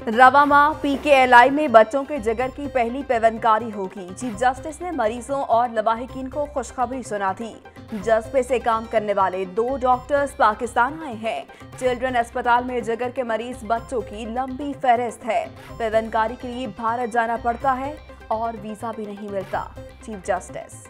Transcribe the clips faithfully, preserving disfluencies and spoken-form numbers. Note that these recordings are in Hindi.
रवामा पीकेएलआई में बच्चों के जिगर की पहली पेवनकारी होगी। चीफ जस्टिस ने मरीजों और लवाहिकीन को खुशखबरी सुना थी। जज्बे से काम करने वाले दो डॉक्टर्स पाकिस्तान आए हैं। चिल्ड्रन अस्पताल में जिगर के मरीज बच्चों की लंबी फहरिस्त है। पेवनकारी के लिए भारत जाना पड़ता है और वीजा भी नहीं मिलता। चीफ जस्टिस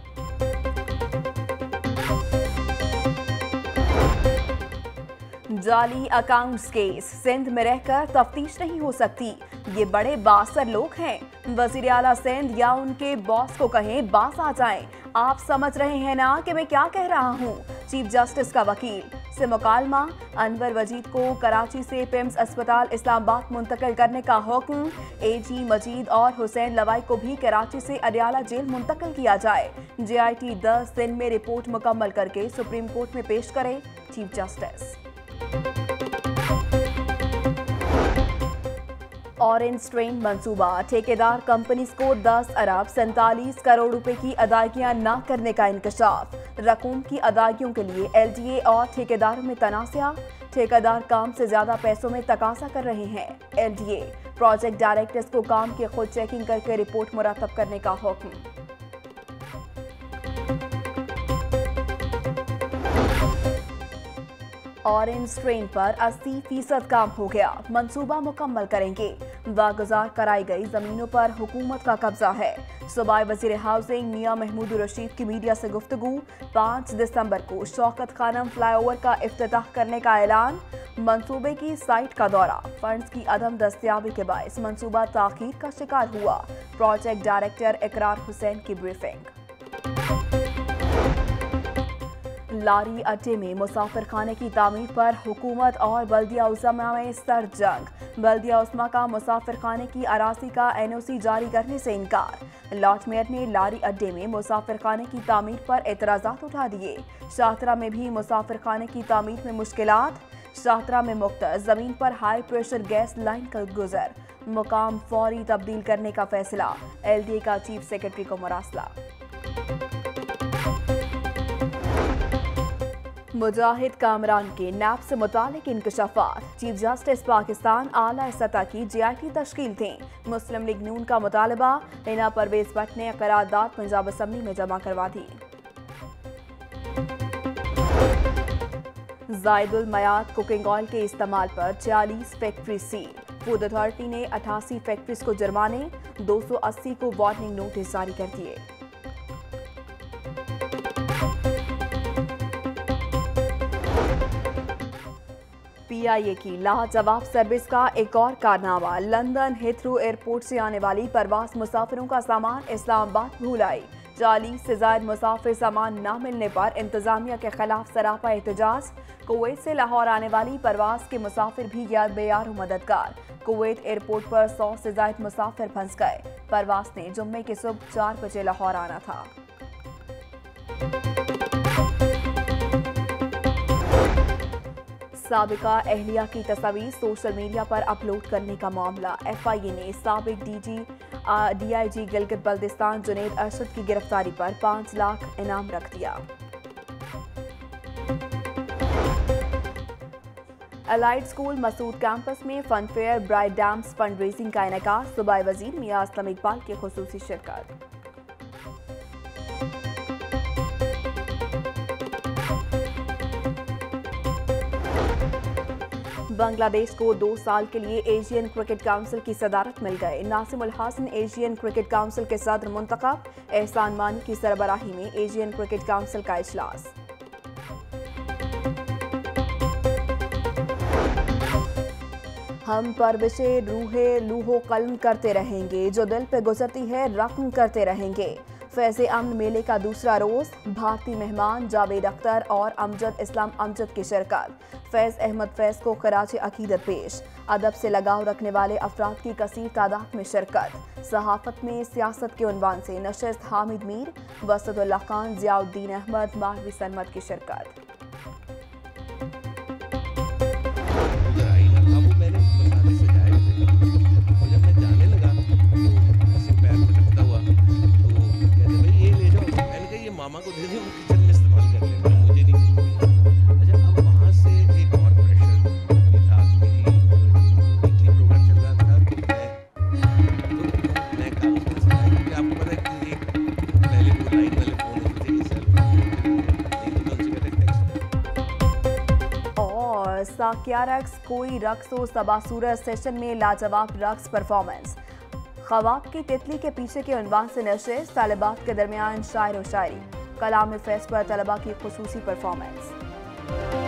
जाली अकाउंट्स केस, सिंध में रहकर तफ्तीश नहीं हो सकती। ये बड़े बासर लोग हैं। वजीर आला सिंध या उनके बॉस को कहें बास आ जाएं। आप समझ रहे हैं ना कि मैं क्या कह रहा हूँ। चीफ जस्टिस का वकील से मुकालमा। अनवर वजीद को कराची से पिम्स अस्पताल इस्लामाबाद मुंतकिल करने का हुक्म। एजी मजीद और हुसैन लवाई को भी कराची से अडियाला जेल मुंतकिल किया जाए। जे आई टी दस दिन में रिपोर्ट मुकम्मल करके सुप्रीम कोर्ट में पेश करे। चीफ जस्टिस ऑरेंज ट्रेन मंसूबा, ठेकेदार कंपनीज को दस अरब सैंतालीस करोड़ रुपए की अदायगियां न करने का इंकशाफ। रकूम की अदायगियों के लिए एलडीए और ठेकेदारों में तनाज़ा। ठेकेदार काम से ज्यादा पैसों में तकाजा कर रहे हैं। एलडीए प्रोजेक्ट डायरेक्टर्स को काम की खुद चेकिंग करके रिपोर्ट मुरतब करने का हुक्म। ऑरेंज ट्रेन पर अस्सी फीसद काम हो गया। मंसूबा मुकम्मल करेंगे। वागुजार कराई गई जमीनों पर हुकूमत का कब्जा है। सूबाई वजीर हाउसिंग मियां महमूद रशीद की मीडिया से गुफ्तगू। पाँच दिसंबर को शौकत खानम फ्लाईओवर का इफ्तिताह करने का ऐलान। मंसूबे की साइट का दौरा। फंड्स की अदम दस्तियाबी के बायस मंसूबा ताखीर का शिकार हुआ। प्रोजेक्ट डायरेक्टर इकरार हुसैन की ब्रीफिंग। लारी अड्डे में मुसाफिर खाने की तामीर पर हुकूमत और बल्दिया उस्मा में सर्द जंग। बल्दिया उस्मा का मुसाफिर खाने की अराजी का एनओसी जारी करने से इनकार। लॉर्ड मेयर ने लारी अड्डे में मुसाफिर खाने की तामीर पर एतराज़ात उठा दिए। शाहतरा में भी मुसाफिर खाने की तामीर में मुश्किलात। शाहतरा में मुख्तर जमीन पर हाई प्रेशर गैस लाइन का गुजर। मुकाम फौरी तब्दील करने का फैसला। एलडीए का चीफ सेक्रेटरी को मुरासला। मुजाहिद कामरान के नैब से मुतालिक इंकशाफात। चीफ जस्टिस पाकिस्तान आला सतह की जे आई टी तश्कील थी। मुस्लिम लीग नून का मुतालबा। हिना परवेज भट्ट ने करारदाद पंजाब असम्बली में जमा करवा दी। जायदुल मयात कुकिंग ऑयल के इस्तेमाल पर छियालीस फैक्ट्री सील। फूड अथॉरिटी ने अठासी फैक्ट्रीज को जुर्माने, दो सौ अस्सी को वार्निंग नोटिस जारी कर दिए। पीआईए की लाजवाब सर्विस का एक और कारनामा। लंदन हिथ्रो एयरपोर्ट से आने वाली परवास मुसाफिरों का सामान इस्लामाबाद भूल आई। चालीस से ज्यादा मुसाफिर सामान न मिलने पर इंतजामिया के खिलाफ सरापा एहतजाज। कुवैत से लाहौर आने वाली परवास के मुसाफिर भी याद बेयार मददगार। कुवैत एयरपोर्ट पर सौ से ज्यादा मुसाफिर फंस गए। परवास ने जुम्मे की सुबह चार बजे लाहौर आना था। साबिका एहलिया की तस्वीर सोशल मीडिया पर अपलोड करने का मामला। एफ आई ए ने साबिक DG D I G Gilgit Baltistan Junaid Arshad की गिरफ्तारी पर पाँच लाख इनाम रख दिया। अलाइड स्कूल मसूद कैंपस में fun fair bright dams fund raising का इनेकास। सूबाई वजीर मियां असलम इकबाल की खुसूसी शिरकत। बांग्लादेश को दो साल के लिए एशियन क्रिकेट काउंसिल की सदारत मिल गए। Nasim ul Hasan Asian cricket council के सदर मुंतखब। एहसान मानी की सरबराही में एशियन क्रिकेट काउंसिल का इजलास। हम परविशे रूहे लूहो कल्म करते रहेंगे, जो दिल पे गुजरती है रख्म करते रहेंगे। फैज़े अमन मेले का दूसरा रोज। भारतीय मेहमान जावेद अख्तर और अमजद इस्लाम अमजद की शिरकत। फैज़ अहमद फैज़ को खराज अकीदत पेश। अदब से लगाव रखने वाले अफराद की कसीर तादाद में शिरकत। सहाफत में सियासत के उन्वान से नशिस्त हामिद मीर, वसदुल्लाह खान, जियाउद्दीन अहमद, मालवी सनमत की शिरकत। मामा को दे दे, वो किचन में इस्तेमाल कर लेना, मुझे नहीं चाहिए। अच्छा, अब वहाँ से एक और प्रेशर भी था। मेरी वीकली प्रोग्राम चल रहा ऐसा क्या रक्स, कोई रक्स हो सबासूरत सेशन में लाजवाब रक्स परफॉर्मेंस। ख्वाब की तितली के पीछे के उन्वान से नशिस्त, तालिबात के दरमियान शायर व शायरी। कलाम फेस्ट पर तलबा की खुसूसी परफॉर्मेंस।